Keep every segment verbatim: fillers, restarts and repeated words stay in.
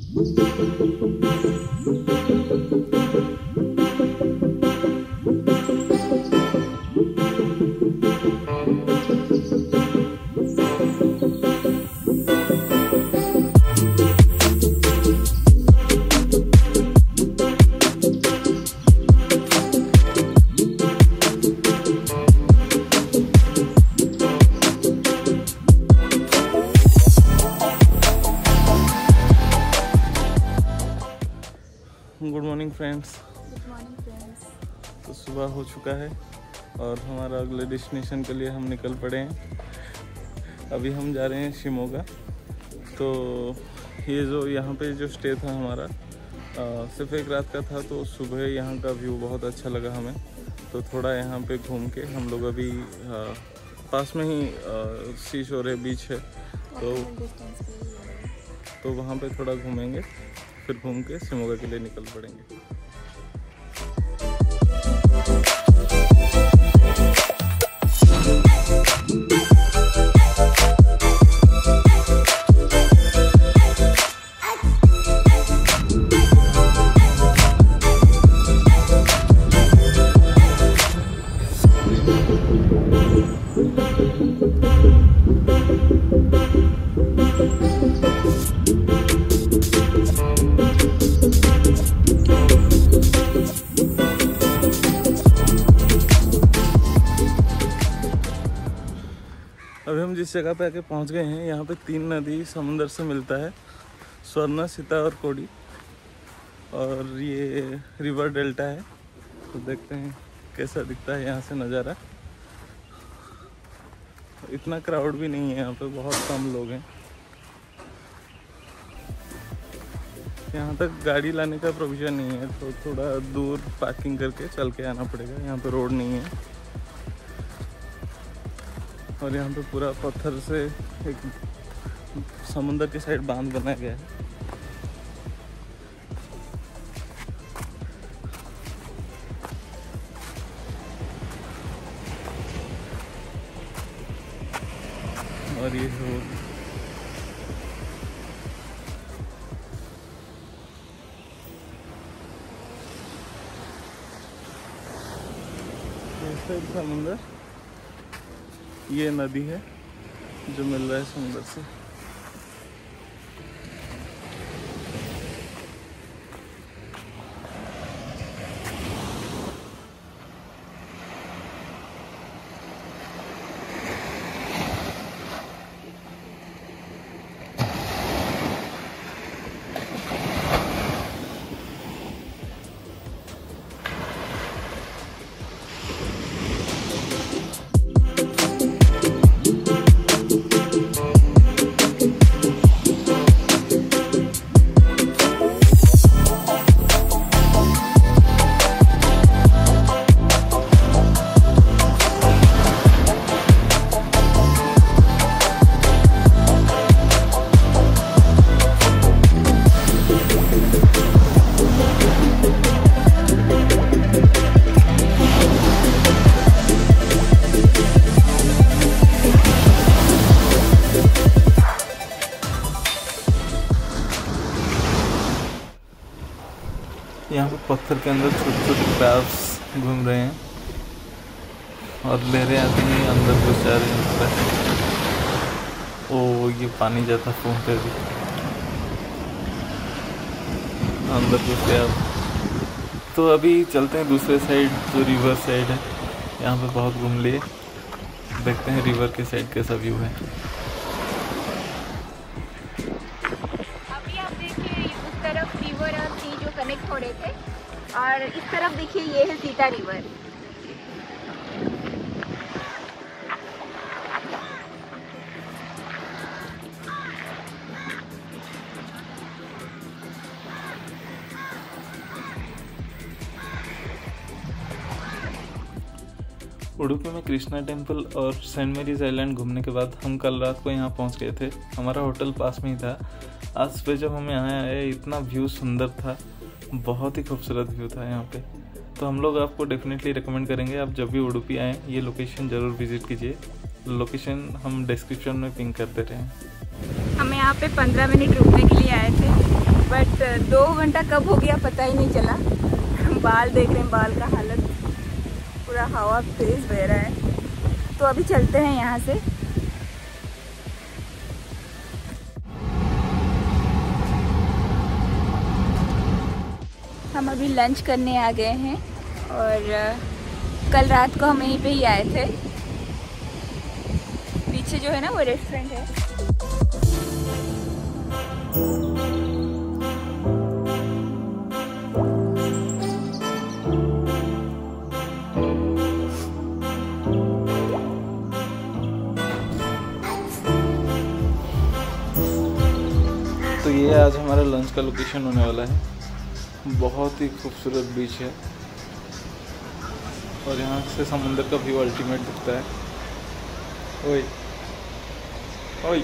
Good morning friends. Good morning friends. तो सुबह हो चुका है और हमारा अगले डेस्टिनेशन के लिए हम निकल पड़े हैं। अभी हम जा रहे हैं शिमोगा। तो ये जो यहाँ पे जो स्टे था हमारा आ, सिर्फ एक रात का था, तो सुबह यहाँ का व्यू बहुत अच्छा लगा हमें। तो थोड़ा यहाँ पे घूम के हम लोग अभी आ, पास में ही सी शोर है, बीच है, तो तो वहाँ पे थोड़ा घूमेंगे, फिर घूम के शिमोगा के लिए निकल पड़ेंगे। अभी हम जिस जगह पे आके पहुंच गए हैं, यहाँ पे तीन नदी समुंदर से मिलता है, स्वर्ण, सीता और कोडी, और ये रिवर डेल्टा है। तो देखते हैं कैसा दिखता है यहाँ से नज़ारा। इतना क्राउड भी नहीं है यहाँ पे, बहुत कम लोग हैं। यहाँ तक गाड़ी लाने का प्रोविज़न नहीं है, तो थोड़ा दूर पार्किंग करके चल के आना पड़ेगा। यहाँ पे रोड नहीं है और यहाँ पे पूरा पत्थर से एक समुंदर की साइड बांध बनाया गया है। और ये रोड इस साइड समुंदर, ये नदी है जो मिल रहा है समुंदर से। यहाँ पे पत्थर के अंदर छोटे छोटे क्रैब्स घूम रहे हैं और ले रहे आदमी अंदर घुस जा रहे हैं। ओ ये पानी जाता फूंकते भी अंदर घुस गया। तो अभी चलते हैं दूसरे साइड, जो रिवर साइड है। यहाँ पे बहुत घूम लिए, देखते हैं रिवर के साइड कैसा व्यू है। अभी आप देखिए उस तरफ रिवर और सी जो कनेक्ट हो रहे थे, और इस तरफ देखिए ये है सीता रिवर। उडुपी में कृष्णा टेम्पल और सेंट मेरीज आइलैंड घूमने के बाद हम कल रात को यहाँ पहुँच गए थे। हमारा होटल पास में ही था। आज सुबह जब हम यहाँ आए, इतना व्यू सुंदर था, बहुत ही खूबसूरत व्यू था यहाँ पे। तो हम लोग आपको डेफिनेटली रिकमेंड करेंगे, आप जब भी उडुपी आएँ ये लोकेशन ज़रूर विजिट कीजिए। लोकेशन हम डिस्क्रिप्शन में पिन कर दे रहे हैं। हम यहाँ पे पंद्रह मिनट रुकने के लिए आए थे, बट दो घंटा कब हो गया पता ही नहीं चला। बाल देख रहे हैं, बाल का हालत पूरा हवा तेज बह रहा है। तो अभी चलते हैं यहाँ से। हम अभी लंच करने आ गए हैं और कल रात को हम यहीं पे ही आए थे। पीछे जो है ना वो रेस्टोरेंट है। तो ये आज हमारा लंच का लोकेशन होने वाला है। बहुत ही खूबसूरत बीच है और यहाँ से समुंदर का व्यू अल्टीमेट दिखता है। ओए ओए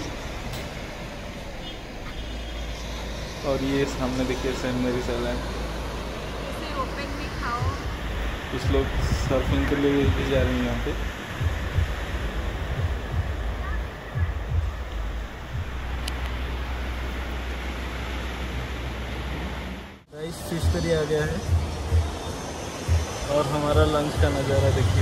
और ये सामने देखिए सेंट मैरीज आइलैंड। ओपन में खाओ। कुछ लोग सर्फिंग के लिए भी जा रहे हैं यहाँ पे। राइस फिश करी आ गया है और हमारा लंच का नज़ारा देखिए।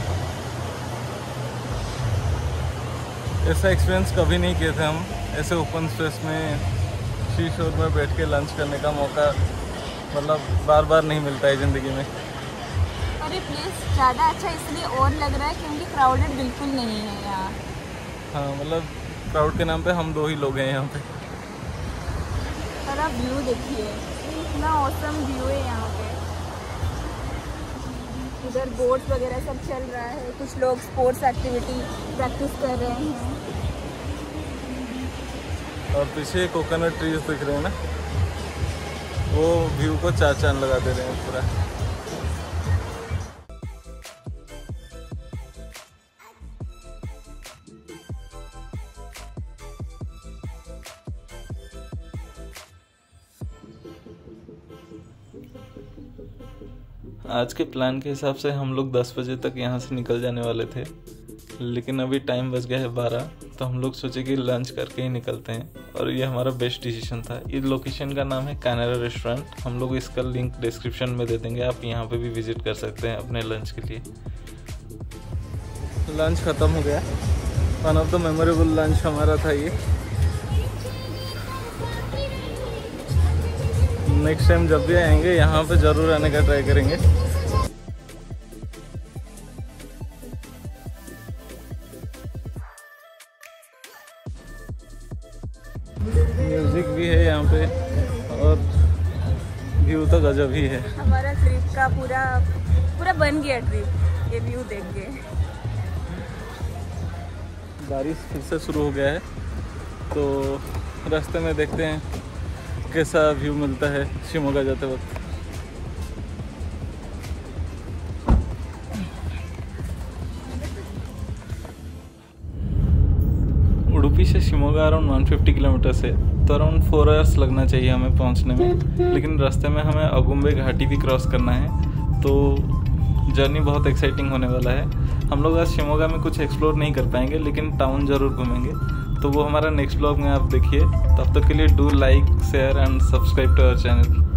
ऐसा एक्सपीरियंस कभी नहीं किए थे हम, ऐसे ओपन स्पेस में सी शोर में बैठ के लंच करने का मौका मतलब बार बार नहीं मिलता है ज़िंदगी में। और ये प्लेस ज़्यादा अच्छा इसलिए और लग रहा है क्योंकि क्राउडेड बिल्कुल नहीं है यहाँ। हाँ मतलब क्राउड के नाम पे हम दो ही लोग हैं यहाँ पे। और आप व्यू देखिए, इतना ऑसम व्यू है यहाँ पे। इधर बोट्स वगैरह सब चल रहा है, कुछ लोग स्पोर्ट्स एक्टिविटी प्रैक्टिस कर रहे हैं। और पीछे कोकोनट ट्रीज दिख रहे हैं ना, वो व्यू को चार चांद लगा दे रहे हैं पूरा। आज के प्लान के हिसाब से हम लोग दस बजे तक यहाँ से निकल जाने वाले थे, लेकिन अभी टाइम बच गया है बारह, तो हम लोग सोचे कि लंच करके ही निकलते हैं और ये हमारा बेस्ट डिसीजन था। इस लोकेशन का नाम है कैनरा रेस्टोरेंट। हम लोग इसका लिंक डिस्क्रिप्शन में दे देंगे, आप यहाँ पे भी विजिट कर सकते हैं अपने लंच के लिए। लंच ख़त्म हो गया। One of the memorable lunch हमारा था ये। नेक्स्ट टाइम जब भी आएंगे यहाँ पे ज़रूर आने का ट्राई करेंगे। म्यूजिक भी है यहाँ पे और व्यू तो गजब ही है। हमारा ट्रिप का पूरा पूरा बन गया ट्रिप ये व्यू देख के। बारिश फिर से शुरू हो गया है, तो रास्ते में देखते हैं कैसा व्यू मिलता है शिमोगा जाते वक्त। उडुपी से शिमोगा अराउंड एक सौ पचास किलोमीटर से, तो अराउंड फोर आवर्स लगना चाहिए हमें पहुंचने में। लेकिन रास्ते में हमें अगुम्बे घाटी भी क्रॉस करना है, तो जर्नी बहुत एक्साइटिंग होने वाला है। हम लोग आज शिमोगा में कुछ एक्सप्लोर नहीं कर पाएंगे, लेकिन टाउन ज़रूर घूमेंगे, तो वो हमारा नेक्स्ट ब्लॉग में आप देखिए। तब तक के लिए do like share and subscribe to our channel.